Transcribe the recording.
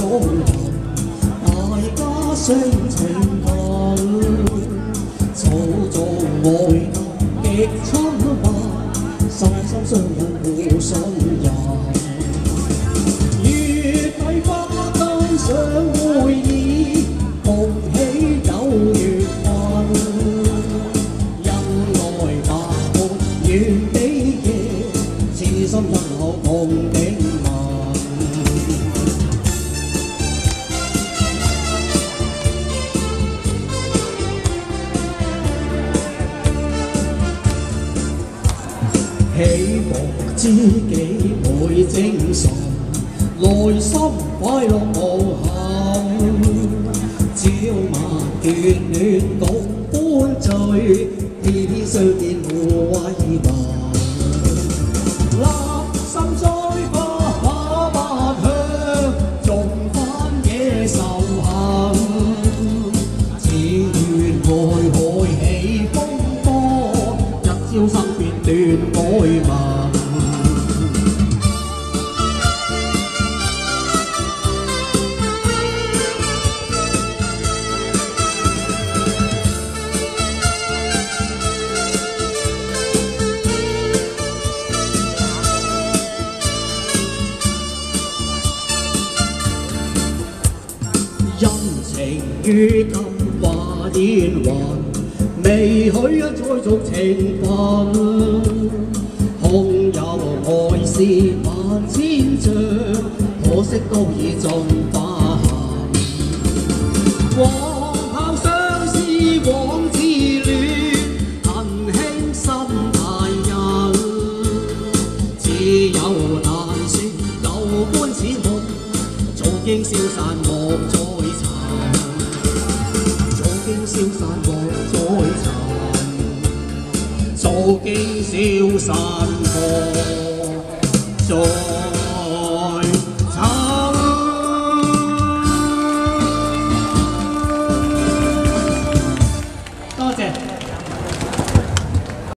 中人，大家相情近，早做愛得極親密，心心相印互信任。月桂花單上會議，共喜有緣分，恩愛白沒緣比夜，痴心日後共頂文。喜逢知己每精神，內心快樂無限。朝晚眷戀共歡聚，天天相見互慰問。立心栽花把百香，種番野仇恨。只願愛海起風波，一朝生變斷愛盟。恩情於今化煙雲，未許再續情分。空有愛是萬千丈，可惜都已盡化痕。往後相思往自戀，恨輕心大人。只有難說舊歡似夢，早經消散莫再尋。早經消散莫再尋。早經消散過。